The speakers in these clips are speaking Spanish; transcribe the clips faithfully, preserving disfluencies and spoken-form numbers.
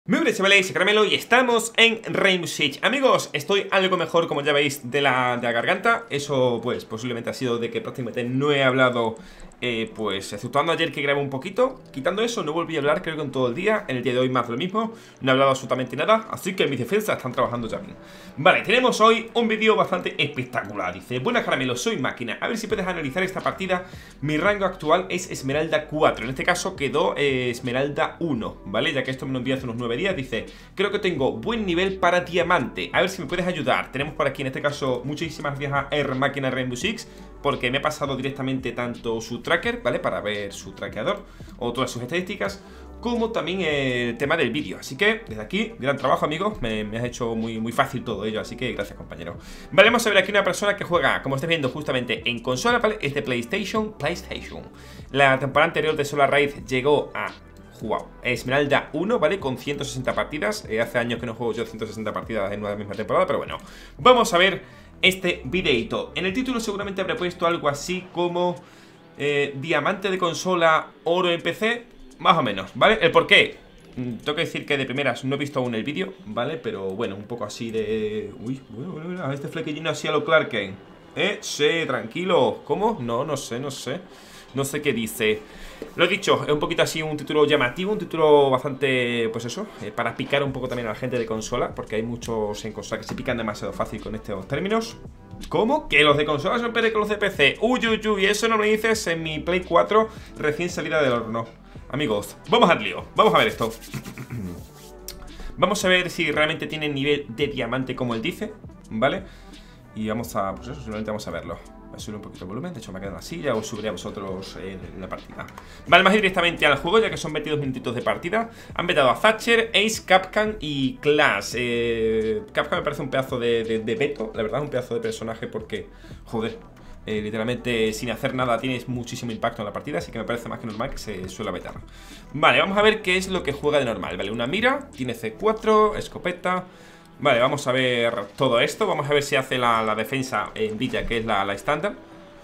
Muy buenas chavales, soy Caramelo y estamos en Rainbow Six. Amigos, estoy algo mejor, como ya veis, de la, de la garganta. Eso pues posiblemente ha sido de que prácticamente no he hablado, eh, pues exceptuando ayer que grabé un poquito. Quitando eso, no volví a hablar creo que en todo el día. En el día de hoy más de lo mismo, no he hablado absolutamente nada. Así que mis defensas están trabajando ya bien. Vale, tenemos hoy un vídeo bastante espectacular. Dice, buenas Caramelo, soy máquina. A ver si puedes analizar esta partida. Mi rango actual es Esmeralda cuatro. En este caso quedó eh, Esmeralda uno, ¿vale? Ya que esto me lo envió hace unos nueve días. Dice, creo que tengo buen nivel para diamante. A ver si me puedes ayudar. Tenemos por aquí en este caso muchísimas gracias a R Máquina Rainbow Six, porque me he pasado directamente tanto su tracker, ¿vale? Para ver su traqueador o todas sus estadísticas, como también el tema del vídeo. Así que desde aquí, gran trabajo amigos. Me, me has hecho muy, muy fácil todo ello, así que gracias compañero. Vale, vamos a ver aquí una persona que juega, como estáis viendo, justamente en consola, ¿vale? Es de PlayStation, PlayStation. La temporada anterior de Solar Raid llegó a Wow, Esmeralda uno, ¿vale? Con ciento sesenta partidas. eh, Hace años que no juego yo ciento sesenta partidas en una misma temporada, pero bueno. Vamos a ver este videito. En el título seguramente habré puesto algo así como eh, Diamante de consola, oro en P C. Más o menos, ¿vale? El por qué, mm, tengo que decir que de primeras no he visto aún el vídeo, ¿vale? Pero bueno, un poco así de... Uy, bueno, bueno, bueno, este flequillino así a lo Clark Kent. Eh, sí, tranquilo. ¿Cómo? No, no sé, no sé. No sé qué dice. Lo he dicho, es un poquito así un título llamativo, un título bastante, pues eso, eh, para picar un poco también a la gente de consola, porque hay muchos en consola que se pican demasiado fácil con estos términos. ¿Cómo? ¿Que los de consola son peores que los de P C? Uy, uy, uy, eso no me dices en mi Play cuatro recién salida del horno. Amigos, vamos al lío, vamos a ver esto. Vamos a ver si realmente tiene nivel de diamante como él dice, ¿vale? Y vamos a, pues eso, simplemente vamos a verlo. Voy a subir un poquito el volumen, de hecho me ha quedado así, ya os subiré a vosotros en la partida. Vale, vamos a ir directamente al juego, ya que son veintidós minutitos de partida. Han vetado a Thatcher, Ace, Capcan y Clash. eh, Capcan me parece un pedazo de, de, de veto, la verdad, un pedazo de personaje porque, joder, eh, literalmente sin hacer nada tienes muchísimo impacto en la partida, así que me parece más que normal que se suele vetar. Vale, vamos a ver qué es lo que juega de normal. Vale, una mira, tiene C cuatro, escopeta. Vale, vamos a ver todo esto. Vamos a ver si hace la, la defensa en Villa, que es la, la estándar.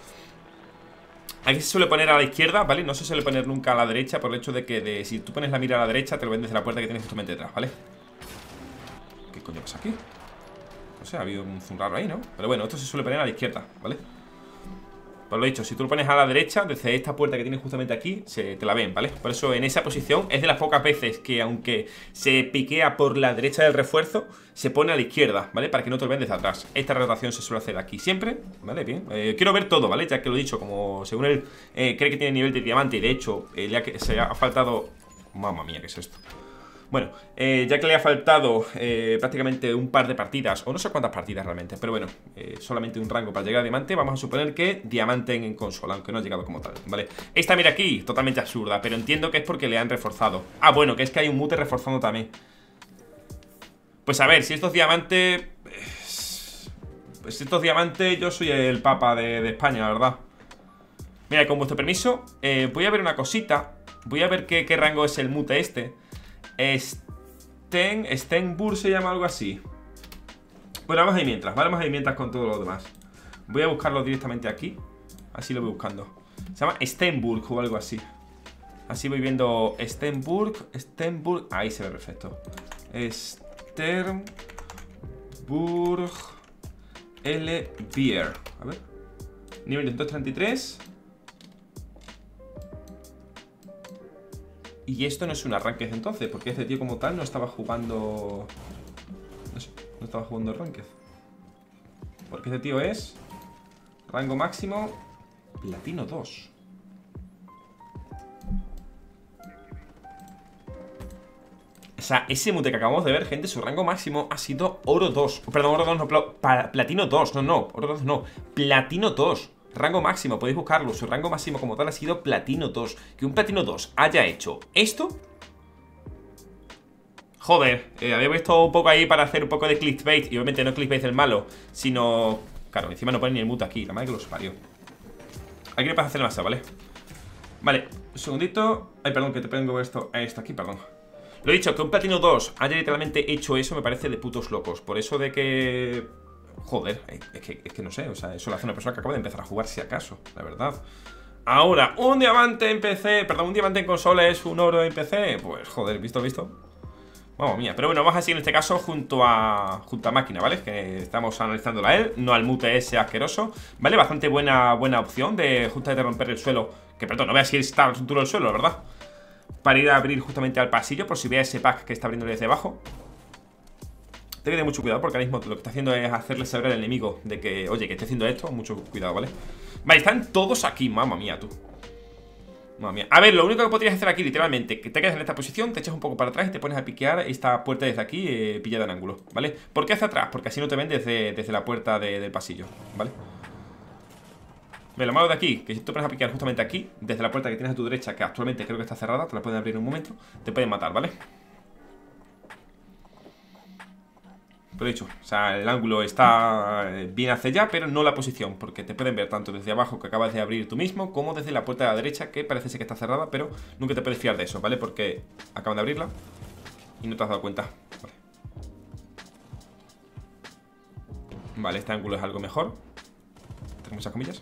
Aquí se suele poner a la izquierda, ¿vale? No se suele poner nunca a la derecha, por el hecho de que de, si tú pones la mira a la derecha, te lo ven desde la puerta que tienes justamente detrás, ¿vale? ¿Qué coño pasa aquí? No sé, ha habido un zoom raro ahí, ¿no? Pero bueno, esto se suele poner a la izquierda, ¿vale? Pues lo he dicho, si tú lo pones a la derecha, desde esta puerta que tienes justamente aquí, se te la ven, ¿vale? Por eso en esa posición es de las pocas veces que aunque se piquea por la derecha del refuerzo, se pone a la izquierda, ¿vale? Para que no te lo ven desde atrás. Esta rotación se suele hacer aquí siempre, ¿vale? Bien, eh, quiero ver todo, ¿vale? Ya que lo he dicho, como según él eh, cree que tiene nivel de diamante y de hecho eh, le ha, se ha faltado... Mamma mía, ¿qué es esto? Bueno, eh, ya que le ha faltado eh, prácticamente un par de partidas, o no sé cuántas partidas realmente, pero bueno, eh, solamente un rango para llegar a diamante, vamos a suponer que diamante en, en consola, aunque no ha llegado como tal, ¿vale? Esta mira aquí, totalmente absurda, pero entiendo que es porque le han reforzado. Ah, bueno, que es que hay un mute reforzando también. Pues a ver, si esto es diamante... Pues si esto es diamante, yo soy el papa de, de España, la verdad. Mira, con vuestro permiso, eh, voy a ver una cosita. Voy a ver qué, qué rango es el mute este. Sten, Stenburg se llama algo así. Bueno, vamos a ir mientras, ¿vale? Vamos a ir mientras con todo lo demás. Voy a buscarlo directamente aquí. Así lo voy buscando. Se llama Stenburg o algo así. Así voy viendo Stenburg, Stenburg. Ahí se ve perfecto. Sternburg L. Beer. A ver. Nivel de ciento treinta y tres. Y esto no es un arranque entonces, porque este tío como tal no estaba jugando... No sé, no estaba jugando arranques. Porque este tío es... Rango máximo... Platino dos. O sea, ese mute que acabamos de ver, gente, su rango máximo ha sido oro dos. Perdón, oro dos, no, pl platino dos, no, no, oro dos no, platino dos. Rango máximo, podéis buscarlo. Su rango máximo como tal ha sido platino dos. Que un platino dos haya hecho esto. Joder, eh, había visto un poco ahí para hacer un poco de clickbait. Y obviamente no clickbait el malo, sino... Claro, encima no ponen ni el mute aquí. La madre que los parió. Aquí le pasa hacer masa, ¿vale? Vale, un segundito. Ay, perdón, que te pongo esto, esto aquí, perdón. Lo he dicho, que un platino dos haya literalmente hecho eso me parece de putos locos. Por eso de que... Joder, es que, es que no sé, o sea, eso lo hace una persona que acaba de empezar a jugar si acaso, la verdad. Ahora, un diamante en P C, perdón, un diamante en consola es un oro en P C. Pues joder, visto, visto. Mamma mía, pero bueno, vamos a seguir en este caso junto a junto a máquina, ¿vale? Que estamos analizándola a él, no al mute ese asqueroso, ¿vale? Bastante buena, buena opción de justamente romper el suelo. Que perdón, no veas si está duro el suelo, ¿verdad? Para ir a abrir justamente al pasillo, por si veas ese pack que está abriendo desde abajo. Ten que tener mucho cuidado porque ahora mismo lo que está haciendo es hacerle saber al enemigo de que, oye, que estoy haciendo esto, mucho cuidado, ¿vale? Vale, están todos aquí, mamma mía, tú. Mamma mía. A ver, lo único que podrías hacer aquí, literalmente, que te quedes en esta posición, te echas un poco para atrás y te pones a piquear esta puerta desde aquí, eh, pillada en ángulo, ¿vale? ¿Por qué hacia atrás? Porque así no te ven desde, desde la puerta de, del pasillo, ¿vale? Ve, lo malo de aquí, que si tú te pones a piquear justamente aquí, desde la puerta que tienes a tu derecha, que actualmente creo que está cerrada, te la pueden abrir en un momento, te pueden matar, ¿vale? Pero dicho, o sea, el ángulo está bien hacia allá, pero no la posición, porque te pueden ver tanto desde abajo que acabas de abrir tú mismo, como desde la puerta de la derecha, que parece ser que está cerrada, pero nunca te puedes fiar de eso, ¿vale? Porque acaban de abrirla y no te has dado cuenta. Vale, vale, este ángulo es algo mejor. Tenemos esas comillas.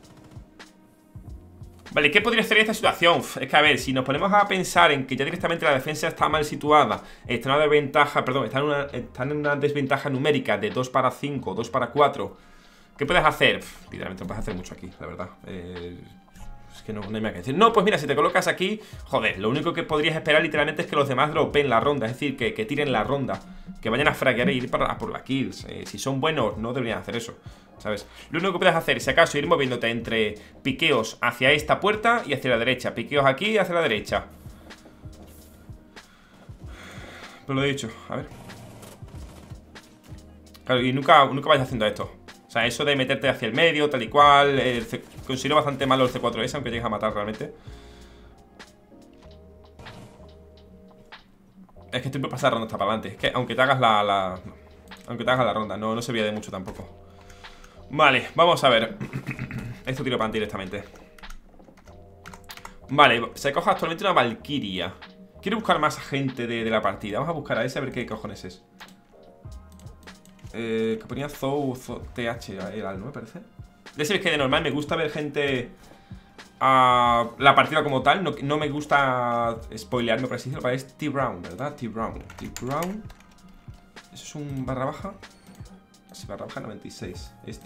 Vale, ¿qué podría ser esta situación? Uf, es que a ver, si nos ponemos a pensar en que ya directamente la defensa está mal situada, está en una desventaja, perdón, está en una, está en una desventaja numérica de dos para cinco, dos para cuatro, ¿qué puedes hacer? Uf, literalmente no puedes hacer mucho aquí, la verdad. Eh, es que no, no hay más que decir. No, pues mira, si te colocas aquí, joder, lo único que podrías esperar literalmente es que los demás dropeen la ronda, es decir, que, que tiren la ronda, que vayan a fraguear e ir para, a por la kills. Eh, si son buenos, no deberían hacer eso, ¿sabes? Lo único que puedes hacer, si acaso, ir moviéndote entre piqueos hacia esta puerta y hacia la derecha. Piqueos aquí y hacia la derecha. Pero lo he dicho, a ver. Claro, y nunca, nunca vayas haciendo esto. O sea, eso de meterte hacia el medio, tal y cual. El C... Considero bastante malo el C cuatro S, aunque llegues a matar realmente. Es que estoy por pasar la ronda hasta para adelante. Es que aunque te hagas la... la... Aunque te hagas la ronda, no, no se veía de mucho tampoco. Vale, vamos a ver. Esto tiro para adelante directamente. Vale, se coge actualmente una Valkyria. Quiero buscar más gente de, de la partida. Vamos a buscar a ese a ver qué cojones es. Eh, que ponía Zou, Zou T H era el, ¿no? Me parece. De ese es que de normal me gusta ver gente a uh, la partida como tal. No, no me gusta spoilearme, por así decirlo. Es T-Brown, ¿verdad? T-Brown. T-Brown. Eso es un barra baja. Sí, barra baja noventa y seis. Este.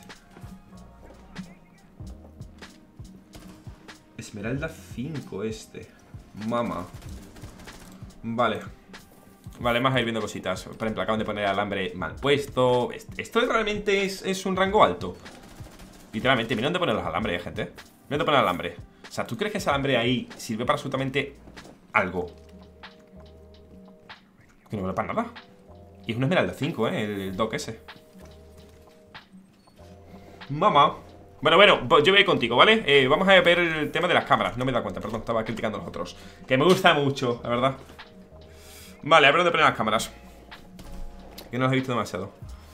Esmeralda cinco este. Mama. Vale. Vale, vamos a ir viendo cositas. Por ejemplo, acaban de poner alambre mal puesto. Esto realmente es, es un rango alto. Literalmente, mira dónde ponen los alambres, gente. Mira dónde ponen alambre. O sea, ¿tú crees que ese alambre ahí sirve para absolutamente algo? Que no vale para nada. Y es una esmeralda cinco, eh, el, el dock ese. Mamá. Bueno, bueno, pues yo voy contigo, ¿vale? Eh, vamos a ver el tema de las cámaras. No me he dado cuenta, perdón, estaba criticando a los otros. Que me gusta mucho, la verdad. Vale, a ver dónde ponen las cámaras. Que no las he visto demasiado.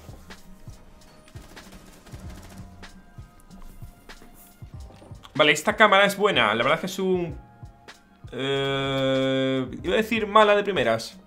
Vale, esta cámara es buena. La verdad es que es un... Eh, iba a decir mala de primeras.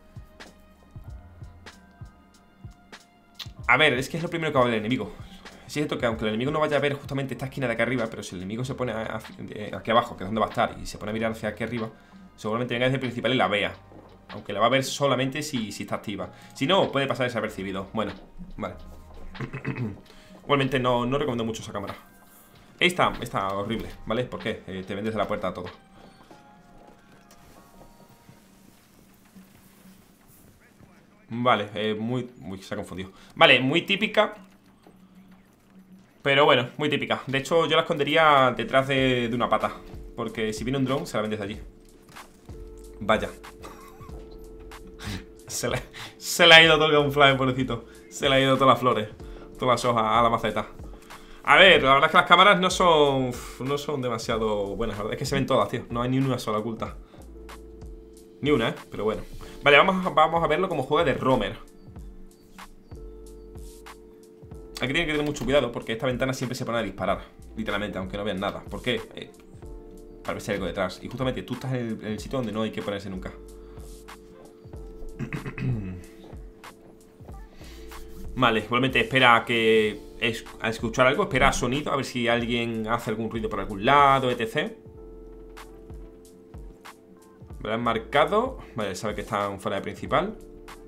A ver, es que es lo primero que va a ver el enemigo. Es cierto que aunque el enemigo no vaya a ver justamente esta esquina de aquí arriba, pero si el enemigo se pone a, a, aquí abajo, que es donde va a estar, y se pone a mirar hacia aquí arriba, seguramente venga desde el principal y la vea. Aunque la va a ver solamente si, si está activa. Si no, puede pasar desapercibido. Bueno, vale. Igualmente no, no recomiendo mucho esa cámara. Esta está horrible, ¿vale? ¿Por qué? Eh, te ven desde la puerta a todo. Vale, eh, muy... Uy, se ha confundido. Vale, muy típica. Pero bueno, muy típica. De hecho, yo la escondería detrás de, de una pata. Porque si viene un drone, se la ven desde allí. Vaya. Se le, se le ha ido todo el camuflaje, pobrecito. Se le ha ido todas las flores, todas las hojas a la maceta. A ver, la verdad es que las cámaras no son No son demasiado buenas, la verdad es que se ven todas, tío. No hay ni una sola oculta. Ni una, eh, pero bueno. Vale, vamos a, vamos a verlo como juega de roamer. Aquí tienen que tener mucho cuidado porque esta ventana siempre se pone a disparar, literalmente, aunque no vean nada. ¿Por qué? Eh, para ver si hay algo detrás. Y justamente tú estás en el, en el sitio donde no hay que ponerse nunca. Vale, igualmente espera a que es, a escuchar algo, espera a sonido, a ver si alguien hace algún ruido por algún lado, etcétera. Me lo han marcado. Vale, sabe que están fuera de principal.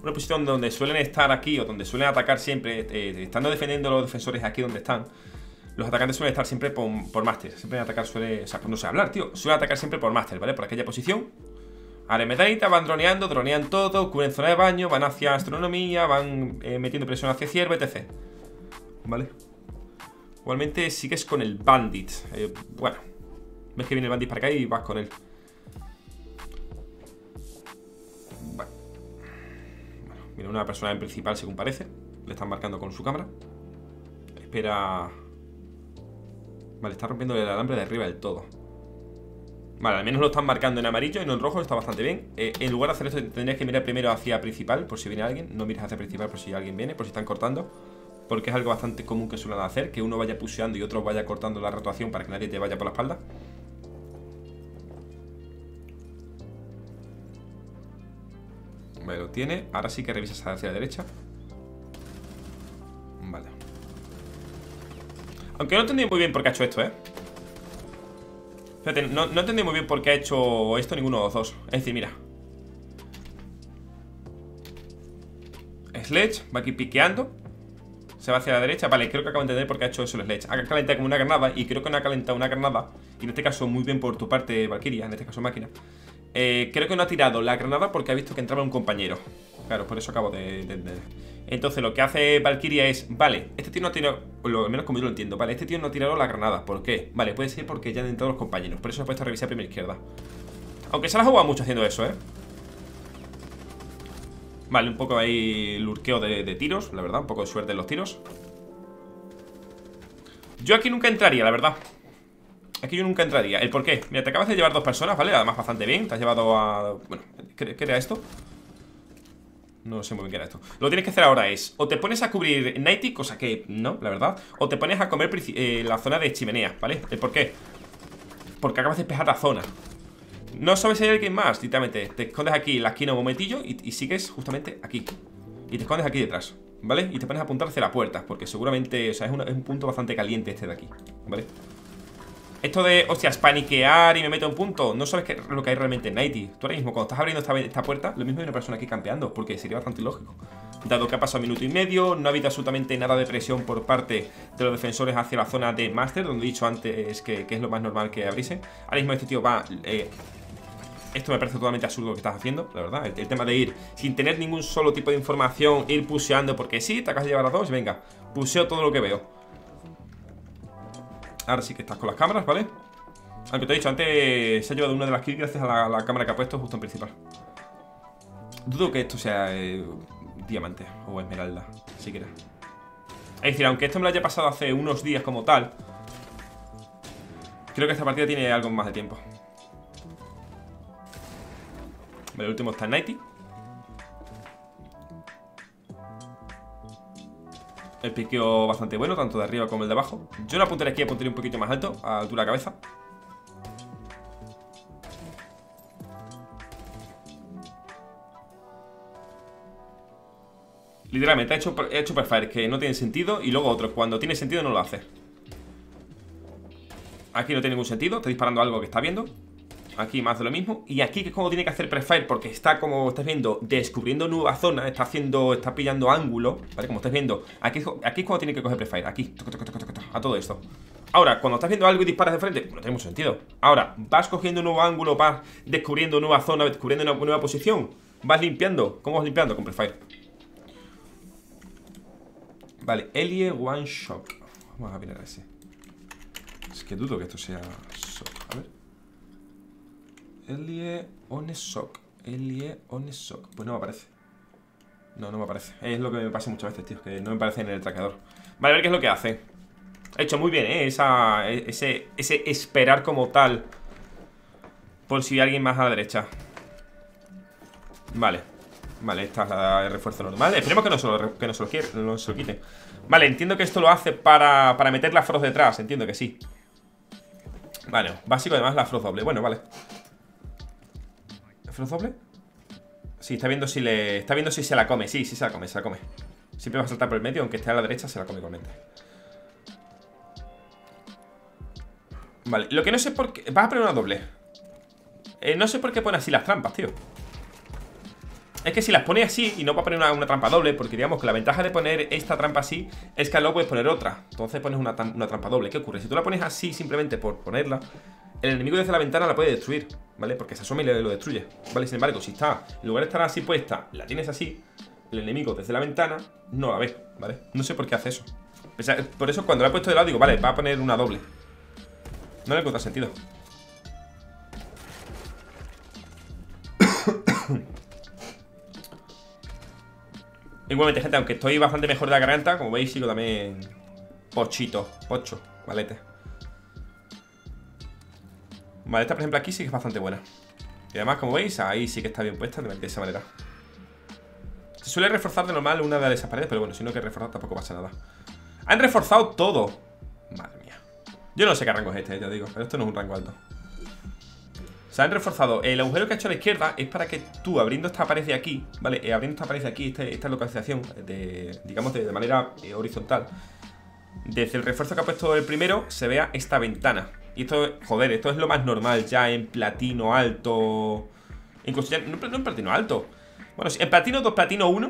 una posición donde suelen estar aquí, o donde suelen atacar siempre, eh, estando defendiendo los defensores aquí donde están, los atacantes suelen estar siempre por, por máster. Siempre atacar suele, o sea, no sé hablar, tío. Suelen atacar siempre por máster, ¿vale? Por aquella posición. Ahora medallita, van droneando, dronean todo, cubren zona de baño, van hacia astronomía, van eh, metiendo presión hacia ciervo, etcétera. ¿Vale? Igualmente sigues con el bandit. eh, Bueno, ves que viene el bandit para acá y vas con él. Vale. Bueno, viene una persona en principal según parece. Le están marcando con su cámara. Espera. Vale, está rompiendo el alambre de arriba del todo. Vale, al menos lo están marcando en amarillo y no en rojo, está bastante bien. eh, En lugar de hacer esto tendrías que mirar primero hacia principal, por si viene alguien. No mires hacia principal por si alguien viene, por si están cortando, porque es algo bastante común que suelen hacer, que uno vaya pusheando y otro vaya cortando la rotación para que nadie te vaya por la espalda. Vale, lo tiene. Ahora sí que revisas hacia la derecha. Vale. Aunque no entendí muy bien por qué ha hecho esto, eh Fíjate, no, no entendí muy bien por qué ha hecho esto ninguno de los dos. Es decir, mira, Sledge va aquí piqueando, se va hacia la derecha. Vale, creo que acabo de entender por qué ha hecho eso el Sledge. Ha calentado como una granada, y creo que no ha calentado una granada. Y en este caso muy bien por tu parte, Valkyria, en este caso máquina. eh, Creo que no ha tirado la granada porque ha visto que entraba un compañero. Claro, por eso acabo de entender. Entonces lo que hace Valkyria es, vale, este tío no ha tirado, o lo menos como yo lo entiendo, vale, este tío no ha tirado la granada. ¿Por qué? Vale, puede ser porque ya han entrado los compañeros. Por eso se ha puesto a revisar primera izquierda. Aunque se la ha jugado mucho haciendo eso, eh Vale, un poco ahí lurqueo de, de tiros, la verdad, un poco de suerte en los tiros. Yo aquí nunca entraría, la verdad. Aquí yo nunca entraría. ¿El por qué? Mira, te acabas de llevar dos personas, ¿vale? Además bastante bien, te has llevado a... Bueno, ¿qué, qué era esto? No sé muy bien qué era esto. Lo que tienes que hacer ahora es, o te pones a cubrir Nighty, cosa que no, la verdad, o te pones a comer eh, la zona de chimenea, ¿vale? ¿El por qué? Porque acabas de despejar la zona. No sabes si hay alguien más, literalmente. Te escondes aquí en la esquina un momentillo y, y sigues justamente aquí. Y te escondes aquí detrás, ¿vale? Y te pones a apuntar hacia la puerta, porque seguramente, o sea, es, una, es un punto bastante caliente este de aquí, ¿vale? Esto de, hostias, paniquear y me meto en punto. No sabes qué, lo que hay realmente en Nighty. Tú ahora mismo, cuando estás abriendo esta, esta puerta, lo mismo hay una persona aquí campeando, porque sería bastante ilógico. Dado que ha pasado un minuto y medio, no ha habido absolutamente nada de presión por parte de los defensores hacia la zona de Master, donde he dicho antes que, que es lo más normal que abriese. Ahora mismo este tío va... Eh, esto me parece totalmente absurdo lo que estás haciendo, la verdad. El, el tema de ir sin tener ningún solo tipo de información, ir pusheando, porque sí, te acabas de llevar a dos, venga, puseo todo lo que veo. Ahora sí que estás con las cámaras, ¿vale? Aunque te he dicho, antes se ha llevado una de las kills gracias a la, la cámara que ha puesto justo en principal. Dudo que esto sea eh, diamante o esmeralda, siquiera. Es decir, aunque esto me lo haya pasado hace unos días como tal, creo que esta partida tiene algo más de tiempo. Vale, el último está en Nighty. El piqueo bastante bueno, tanto de arriba como el de abajo. Yo no apuntaré aquí, apuntaré un poquito más alto, a altura de cabeza. Literalmente, he hecho, he hecho prefire que no tiene sentido, y luego otro, cuando tiene sentido no lo hace. Aquí no tiene ningún sentido, está disparando algo que está viendo. Aquí más de lo mismo. Y aquí que es como tiene que hacer prefire, porque está, como estáis viendo, descubriendo nueva zona. Está haciendo, está pillando ángulo, ¿vale? Como estáis viendo, aquí, aquí es cuando tiene que coger prefire. Aquí, a todo esto. Ahora, cuando estás viendo algo y disparas de frente, pues no tiene mucho sentido. Ahora, vas cogiendo un nuevo ángulo, vas descubriendo nueva zona, descubriendo una nueva posición. Vas limpiando. ¿Cómo vas limpiando? Con prefire. Vale, Elie One Shock. Vamos a mirar a ese. Es que dudo que esto sea shock. A ver. Elie on shock. Elie on shock. Pues no me aparece. No, no me aparece. Es lo que me pasa muchas veces, tío, que no me aparece en el traqueador. Vale, a ver qué es lo que hace. Ha hecho muy bien, ¿eh? Esa, ese, ese esperar como tal. Por si hay alguien más a la derecha. Vale. Vale, esta es la refuerzo normal. Esperemos que no se lo, que no se lo, quiere, no se lo quite. Vale, entiendo que esto lo hace para, para meter la frost detrás. Entiendo que sí. Vale, básico además la frost doble. Bueno, vale. ¿Frost doble? Sí, está viendo si le... Está viendo si se la come. Sí, sí se la come, se la come. Siempre va a saltar por el medio, aunque esté a la derecha, se la come igualmente. Vale, lo que no sé por qué... Vas a poner una doble. eh, No sé por qué pone así las trampas, tío. Es que si las pone así y no va a poner una, una trampa doble, porque digamos que la ventaja de poner esta trampa así es que luego puedes poner otra. Entonces pones una, una trampa doble. ¿Qué ocurre? Si tú la pones así simplemente por ponerla, el enemigo desde la ventana la puede destruir, ¿vale? Porque se asoma y lo destruye, ¿vale? Sin embargo, si está, en lugar de estar así puesta, la tienes así, el enemigo desde la ventana no la ve, ¿vale? No sé por qué hace eso. Por eso cuando la he puesto de lado digo, vale, va a poner una doble. No le encuentro sentido. Igualmente, gente, aunque estoy bastante mejor de la garganta, como veis, sigo también pochito, pocho, valete. Vale, esta por ejemplo aquí sí que es bastante buena. Y además, como veis, ahí sí que está bien puesta de esa manera. Se suele reforzar de normal una de esas paredes, pero bueno, si no hay que reforzar tampoco pasa nada. Han reforzado todo. Madre mía. Yo no sé qué rango es este, ya digo, pero esto no es un rango alto. Se han reforzado. El agujero que ha hecho a la izquierda es para que tú, abriendo esta pared de aquí, ¿vale? Eh, abriendo esta pared de aquí, este, esta localización, de, digamos, de, de manera eh, horizontal, desde el refuerzo que ha puesto el primero, se vea esta ventana. Y esto, joder, esto es lo más normal ya en platino alto. Incluso ya, no, no en platino alto. Bueno, sí, en platino dos, platino uno.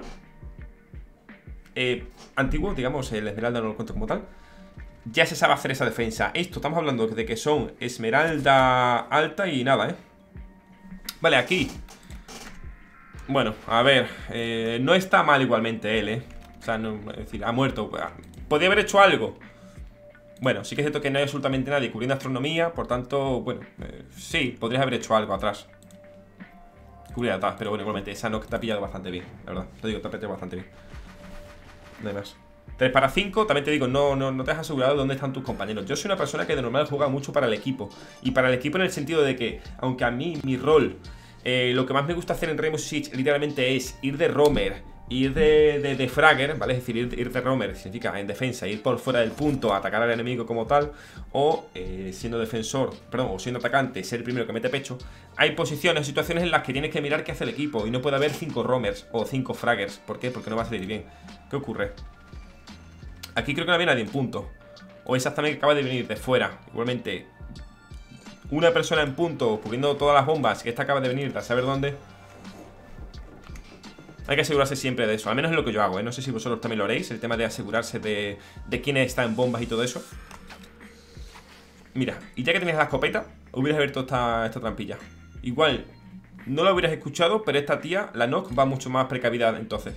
Eh, antiguo, digamos, el esmeralda no lo cuento como tal. Ya se sabe hacer esa defensa. Esto, estamos hablando de que son esmeralda alta y nada, ¿eh? Vale, aquí. Bueno, a ver, eh, no está mal igualmente él, ¿eh? O sea, no, es decir, ha muerto. Podría haber hecho algo. Bueno, sí que es cierto que no hay absolutamente nadie cubriendo astronomía. Por tanto, bueno, eh, sí, podrías haber hecho algo atrás. Cubrir atrás, pero bueno, igualmente esa no te ha pillado bastante bien, la verdad. Te digo, te ha pillado bastante bien. No hay más. tres para cinco, también te digo, no, no, no te has asegurado dónde están tus compañeros. Yo soy una persona que de normal juega mucho para el equipo. Y para el equipo en el sentido de que, aunque a mí, mi rol, eh, lo que más me gusta hacer en Rainbow Six literalmente es ir de roamer, ir de, de, de fragger, ¿vale? Es decir, ir, ir de roamer significa en defensa, ir por fuera del punto, atacar al enemigo como tal. O eh, siendo defensor, perdón, o siendo atacante, ser el primero que mete pecho. Hay posiciones, situaciones en las que tienes que mirar qué hace el equipo. Y no puede haber cinco roamers o cinco fraggers. ¿Por qué? Porque no va a salir bien. ¿Qué ocurre? Aquí creo que no había nadie en punto. O exactamente acaba de venir de fuera. Igualmente, una persona en punto cubriendo todas las bombas. Que esta acaba de venir de saber dónde. Hay que asegurarse siempre de eso. Al menos es lo que yo hago, ¿eh? No sé si vosotros también lo haréis. El tema de asegurarse de, de quién está en bombas y todo eso. Mira, y ya que tenías la escopeta, hubieras abierto esta, esta trampilla. Igual, no la hubieras escuchado, pero esta tía, la Nock, va mucho más precavida entonces.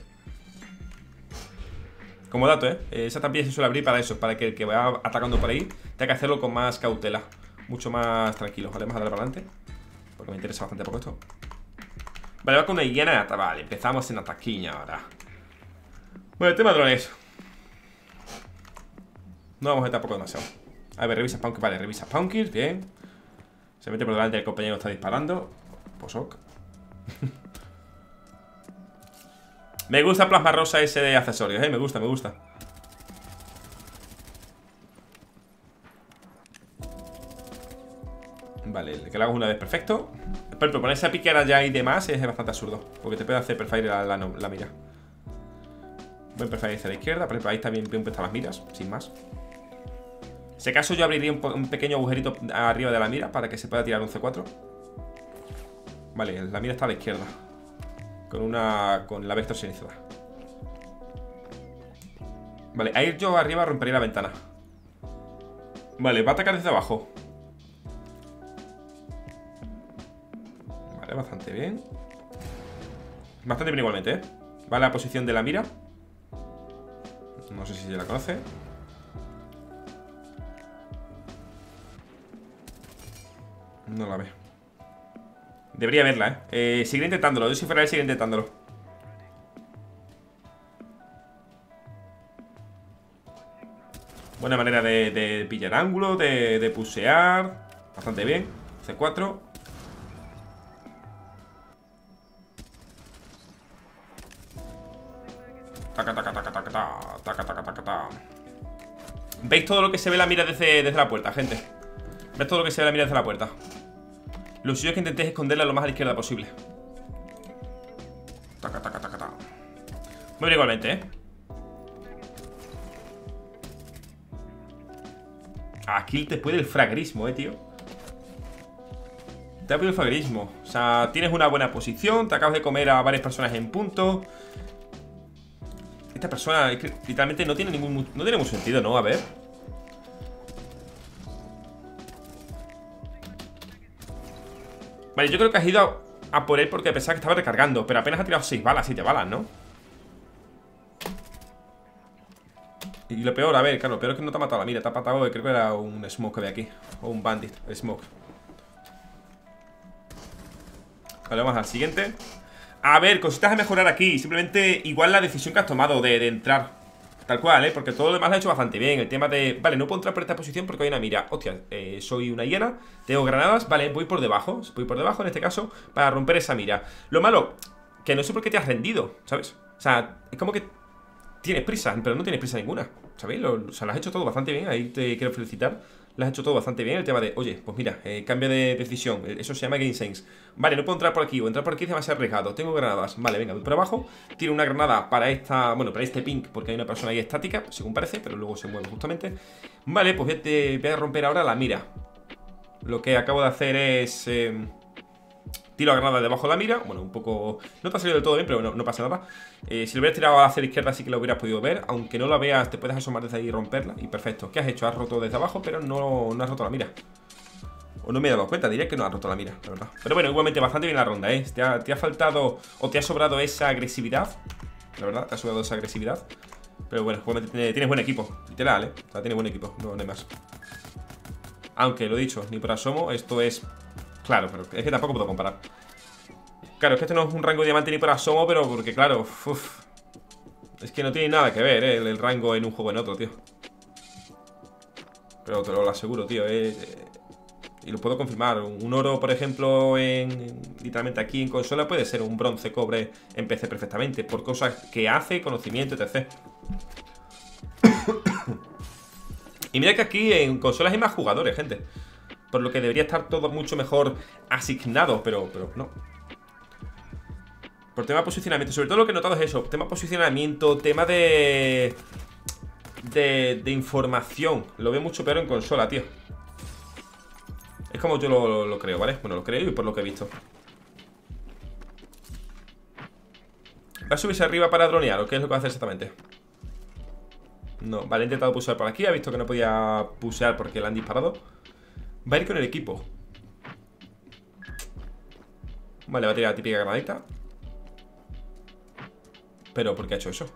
Como dato, ¿eh? Esa trampilla se suele abrir para eso, para que el que vaya atacando por ahí tenga que hacerlo con más cautela. Mucho más tranquilo. Vale, vamos a darle para adelante, porque me interesa bastante poco esto. Vale, va con una hiena. Vale, empezamos en ataquiña ahora. Bueno, el tema de drones. No vamos a estar poco demasiado. A ver, revisa Spawn, vale, revisa Spawn Kills, bien. Se mete por delante, el compañero está disparando. Posok. Me gusta plasma rosa ese de accesorios, eh, me gusta, me gusta. Vale, que lo hago una vez, perfecto. Pero ponerse a piquear allá y demás es bastante absurdo, porque te puede hacer perfire la, la, la mira. Buen perfire hacia la izquierda, por ejemplo, ahí está bien puestas las miras, sin más. En ese caso yo abriría un, un pequeño agujerito arriba de la mira para que se pueda tirar un C cuatro. Vale, la mira está a la izquierda, con una. Con la vector silenciada. Vale, ahí yo arriba rompería la ventana. Vale, va a atacar desde abajo. Vale, bastante bien. Bastante bien igualmente, ¿eh? Vale, la posición de la mira. No sé si se la conoce. No la ve. Debería verla, ¿eh? eh Seguiré intentándolo. Yo si fuera él, seguiré intentándolo. Buena manera de, de pillar ángulo, de, de pusear. Bastante bien. C cuatro. Taca, taca, taca, taca, taca, taca, taca, taca, taca. ¿Veis todo lo que se ve la mira desde, desde la puerta, gente? ¿Veis todo lo que se ve la mira desde la puerta? Lo suyo es que intentéis esconderla lo más a la izquierda posible. Taca, taca, taca, taca. Muy bien igualmente, ¿eh? Aquí te puede el fragrismo, eh, tío. Te ha pedido el faguerismo. O sea, tienes una buena posición, te acabas de comer a varias personas en punto. Esta persona es que literalmente no tiene ningún no tiene ningún sentido, ¿no? A ver. Vale, yo creo que has ido a, a por él porque pensaba que estaba recargando, pero apenas ha tirado seis balas, siete balas, ¿no? Y lo peor, a ver, claro, lo peor es que no te ha matado la mira. Te ha matado, creo que era un smoke que había aquí. O un bandit, smoke. Vale, vamos al siguiente. A ver, cositas a mejorar aquí. Simplemente igual la decisión que has tomado de, de entrar. Tal cual, ¿eh? Porque todo lo demás lo ha hecho bastante bien. El tema de... Vale, no puedo entrar por esta posición porque hay una mira. Hostia, eh, soy una hiena. Tengo granadas. Vale, voy por debajo. Voy por debajo, en este caso, para romper esa mira. Lo malo, que no sé por qué te has rendido, ¿sabes? O sea, es como que tienes prisa, pero no tienes prisa ninguna, ¿sabéis? Lo, o sea, lo has hecho todo bastante bien. Ahí te quiero felicitar. Lo has hecho todo bastante bien. El tema de, oye, pues mira, eh, cambio de decisión. Eso se llama Game Sense. Vale, no puedo entrar por aquí. O entrar por aquí es demasiado arriesgado. Tengo granadas. Vale, venga, voy por abajo. Tiro una granada para esta, bueno, para este pink, porque hay una persona ahí estática, según parece, pero luego se mueve justamente. Vale, pues voy a, te, voy a romper ahora la mira. Lo que acabo de hacer es... Eh, tiro la granada debajo de la mira. Bueno, un poco... No te ha salido del todo bien, pero no, no pasa nada. eh, Si lo hubieras tirado hacia la izquierda sí que lo hubieras podido ver. Aunque no la veas, te puedes asomar desde ahí y romperla. Y perfecto. ¿Qué has hecho? Has roto desde abajo, pero no, no has roto la mira. O no me he dado cuenta, diría que no has roto la mira, la verdad. Pero bueno, igualmente bastante bien la ronda, ¿eh? Te ha, te ha faltado o te ha sobrado esa agresividad. La verdad, te ha sobrado esa agresividad. Pero bueno, igualmente tienes, tienes buen equipo. Literal, ¿eh? O sea, tienes buen equipo, no, no hay más. Aunque, lo dicho, ni por asomo, esto es... Claro, pero es que tampoco puedo comparar. Claro, es que esto no es un rango de diamante ni por asomo, pero porque claro, uf, es que no tiene nada que ver, ¿eh? el, el rango en un juego en otro, tío. Pero te lo aseguro, tío, eh, eh, y lo puedo confirmar. Un oro, por ejemplo, en literalmente aquí en consola puede ser un bronce, cobre en P C perfectamente, por cosas que hace, conocimiento, etcétera. Y mira que aquí en consolas hay más jugadores, gente. Por lo que debería estar todo mucho mejor asignado, pero, pero no. Por tema de posicionamiento, sobre todo lo que he notado es eso. Tema de posicionamiento, tema de... De, de información. Lo veo mucho peor en consola, tío. Es como yo lo, lo, lo creo, ¿vale? Bueno, lo creo y por lo que he visto. ¿Va a subirse arriba para dronear o qué es lo que va a hacer exactamente? No, vale, he intentado pusear por aquí. Ha visto que no podía pusear porque le han disparado. Va a ir con el equipo. Vale, va a tirar la típica granadita. Pero, ¿por qué ha hecho eso?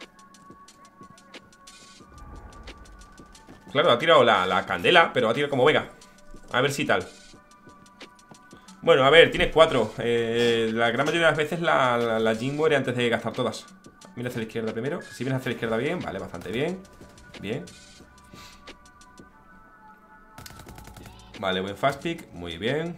Claro, ha tirado la, la candela, pero ha tirado como Vega. A ver si tal. Bueno, a ver, tienes cuatro. eh, La gran mayoría de las veces la, la, la Jin muere antes de gastar todas. Mira hacia la izquierda primero. Si vienes hacia la izquierda bien, vale, bastante bien. Bien. Vale, buen fast pick, muy bien.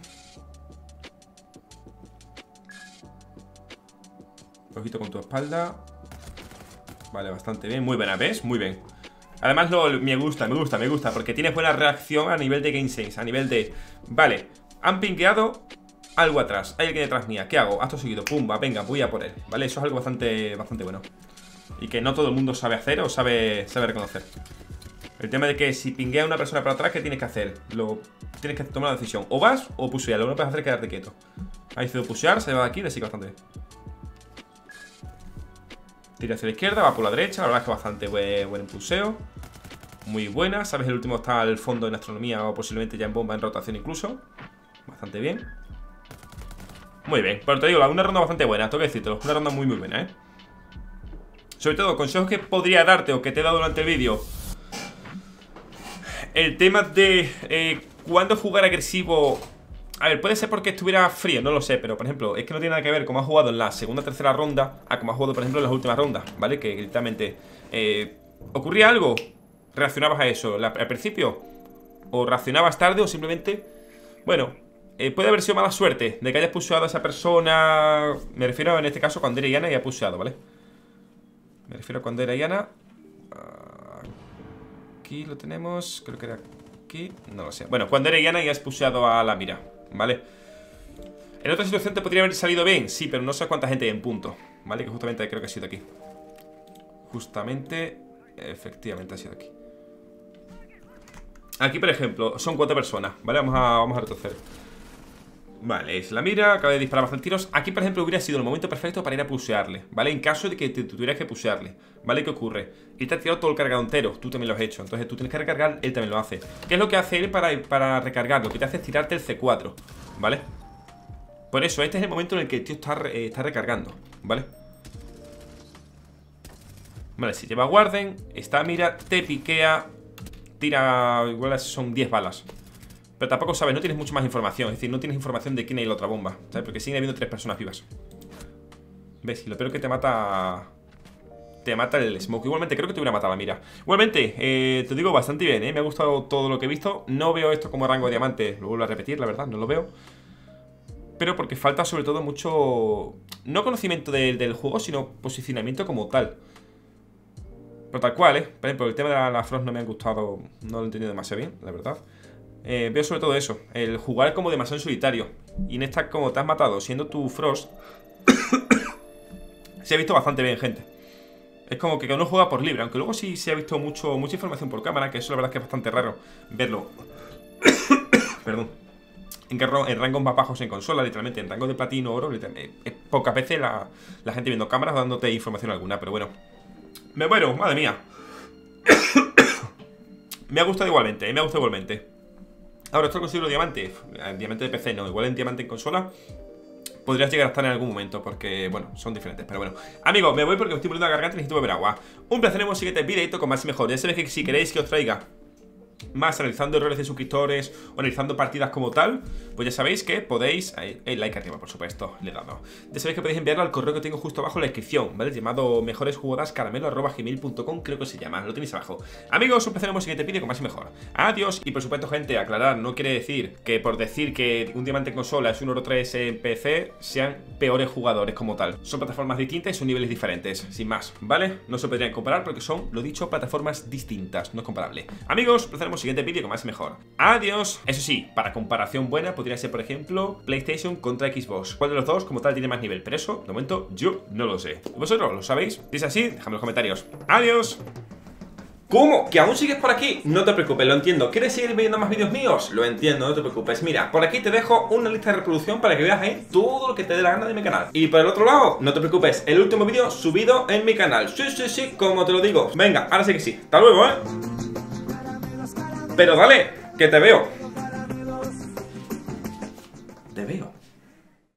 Ojito con tu espalda. Vale, bastante bien, muy buena, ¿ves? Muy bien. Además lo, me gusta, me gusta, me gusta. Porque tienes buena reacción a nivel de game sense. A nivel de, vale, han pingueado algo atrás, hay alguien detrás mía, ¿qué hago? Acto seguido, pumba, venga, voy a por él. Vale, eso es algo bastante, bastante bueno. Y que no todo el mundo sabe hacer o sabe, sabe reconocer. El tema de que si pinguea a una persona para atrás, ¿qué tienes que hacer? Lo, tienes que tomar una decisión. O vas o pusear. Lo que no puedes hacer es quedarte quieto. Ha decidido pusear, se va de aquí, le sigue bastante bien. Tira hacia la izquierda, va por la derecha. La verdad es que bastante buen, buen puseo. Muy buena. Sabes, el último está al fondo en astronomía o posiblemente ya en bomba en rotación incluso. Bastante bien. Muy bien. Pero te digo, una ronda bastante buena, tengo que decírtelo. Una ronda muy muy buena, ¿eh? Sobre todo, consejos que podría darte o que te he dado durante el vídeo. El tema de eh, cuándo jugar agresivo. A ver, puede ser porque estuviera frío, no lo sé. Pero, por ejemplo, es que no tiene nada que ver cómo has jugado en la segunda o tercera ronda a cómo has jugado, por ejemplo, en las últimas rondas, ¿vale? Que directamente eh, ocurría algo, reaccionabas a eso la, al principio, o reaccionabas tarde, o simplemente, bueno, eh, puede haber sido mala suerte de que hayas pusheado a esa persona. Me refiero en este caso cuando era Iana y ha pusheado, ¿vale? Me refiero a cuando era Iana. Aquí lo tenemos, creo que era aquí, no lo sé. Bueno, cuando era Iana y has pusheado a la mira, ¿vale? En otra situación te podría haber salido bien, sí, pero no sé cuánta gente hay en punto, ¿vale? Que justamente creo que ha sido aquí. Justamente, efectivamente ha sido aquí. Aquí, por ejemplo, son cuatro personas, ¿vale? Vamos a, vamos a retroceder. Vale, es la mira, acaba de disparar bastantes tiros. Aquí, por ejemplo, hubiera sido el momento perfecto para ir a pushearle, ¿vale? En caso de que te tuvieras que pushearle, ¿vale? ¿Qué ocurre? Él te ha tirado todo el cargado entero, tú también lo has hecho. Entonces tú tienes que recargar, él también lo hace. ¿Qué es lo que hace él para, para recargar? Lo que te hace es tirarte el C cuatro, ¿vale? Por eso, este es el momento en el que el tío está, eh, está recargando, ¿vale? Vale, si lleva Warden, esta mira, te piquea, tira, igual son diez balas. Pero tampoco sabes, no tienes mucha más información. Es decir, no tienes información de quién hay la otra bomba, ¿sabes? Porque siguen habiendo tres personas vivas. ¿Ves? Y lo peor es que te mata... Te mata el smoke. Igualmente, creo que te hubiera matado la mira. Igualmente, eh, te digo bastante bien, ¿eh? Me ha gustado todo lo que he visto. No veo esto como rango de diamante. Lo vuelvo a repetir, la verdad, no lo veo. Pero porque falta sobre todo mucho... No conocimiento de, del juego, sino posicionamiento como tal. Pero tal cual, ¿eh? Por ejemplo, el tema de la, la Frost no me ha gustado. No lo he entendido demasiado bien, la verdad. Eh, veo sobre todo eso, el jugar como demasiado en solitario. Y en esta, como te has matado siendo tu Frost, se ha visto bastante bien, gente. Es como que uno juega por libre. Aunque luego sí se ha visto mucho, mucha información por cámara, que eso la verdad es que es bastante raro verlo. Perdón. En, en rangos más bajos en consola, literalmente en rango de platino, oro, es pocas veces la, la gente viendo cámaras dándote información alguna. Pero bueno, me muero, madre mía. Me ha gustado igualmente, eh, me ha gustado igualmente. Ahora, esto lo considero diamante. En diamante de P C no, igual en diamante en consola podrías llegar a estar en algún momento, porque, bueno, son diferentes. Pero bueno, amigos, me voy porque me estoy poniendo la garganta y necesito beber agua. Un placer en un siguiente videito con más y mejor. Ya sabéis que si queréis que os traiga más analizando errores de suscriptores o analizando partidas como tal, pues ya sabéis que podéis, ahí, el like arriba por supuesto, le he dado. Ya sabéis que podéis enviarlo al correo que tengo justo abajo en la descripción, ¿vale? Llamado mejoresjugadascaramelo arroba gmail punto com, creo que se llama, lo tenéis abajo. Amigos, empezaremos el siguiente vídeo con más y mejor. Adiós, y por supuesto, gente, aclarar, no quiere decir que por decir que un diamante en consola es un oro tres en P C sean peores jugadores como tal. Son plataformas distintas y son niveles diferentes, sin más, ¿vale? No se podrían comparar porque son, lo dicho, plataformas distintas, no es comparable. Amigos, empezaremos el siguiente vídeo con más y mejor. Adiós. Eso sí, para comparación buena podría ser, por ejemplo, PlayStation contra Xbox. ¿Cuál de los dos como tal tiene más nivel? Pero eso, de momento, yo no lo sé. ¿Vosotros lo sabéis? Si es así, dejadme en los comentarios. Adiós. ¿Cómo? ¿Que aún sigues por aquí? No te preocupes, lo entiendo. ¿Quieres seguir viendo más vídeos míos? Lo entiendo, no te preocupes. Mira, por aquí te dejo una lista de reproducción para que veas ahí todo lo que te dé la gana de mi canal. Y por el otro lado, no te preocupes, el último vídeo subido en mi canal. Sí, sí, sí, como te lo digo. Venga, ahora sí que sí. Hasta luego, ¿eh? Pero dale, que te veo.